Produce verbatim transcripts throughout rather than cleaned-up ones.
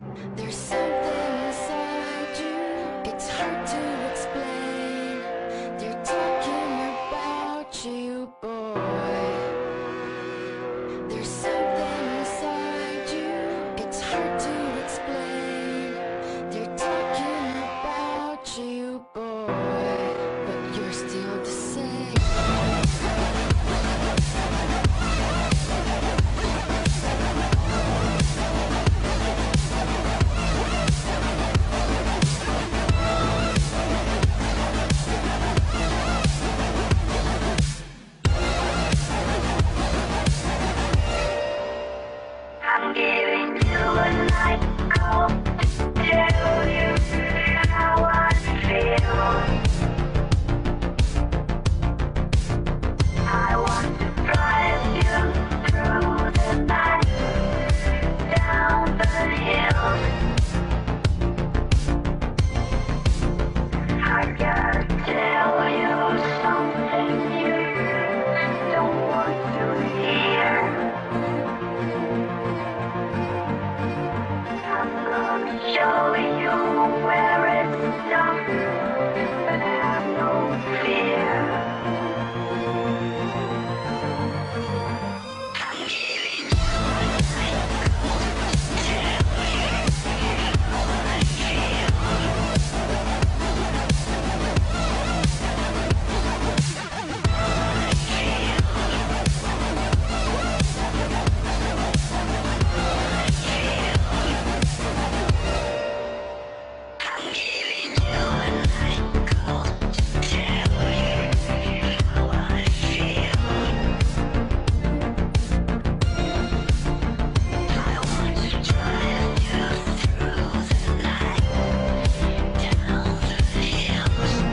There's something inside you, it's hard to explain. They're talking about you, boy. There's something inside you, it's hard to explain. They're talking about you, boy, but you're still the same. I'm giving you a night call to tell you how I feel. I want to drive you through the night, down the hill. I gotta tell you something you don't want to hear. I'm gonna show you where it's dark, but have no fear. I'm giving you a night call to tell you how I feel. I'm giving you a night call to tell you how I feel. I want to drive you through the night, down the hills.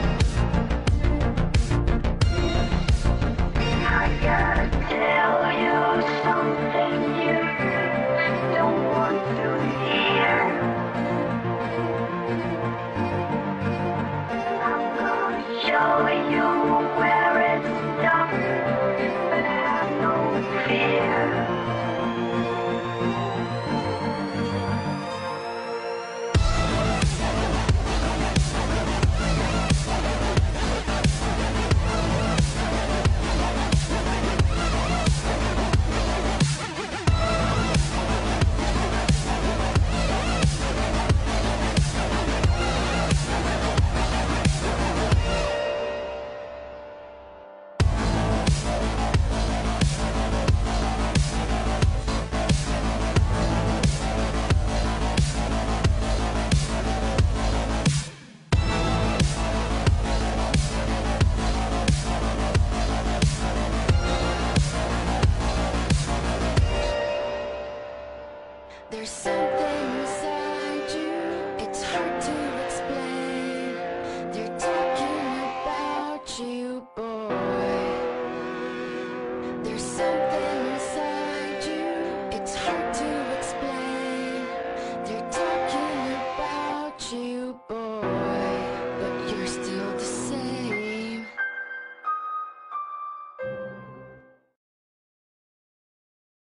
I gotta tell you something you don't want to hear. I'm gonna show you where it's dark, but have no fear. There's something inside you, it's hard to explain. They're talking about you, boy. There's something inside you, it's hard to explain. They're talking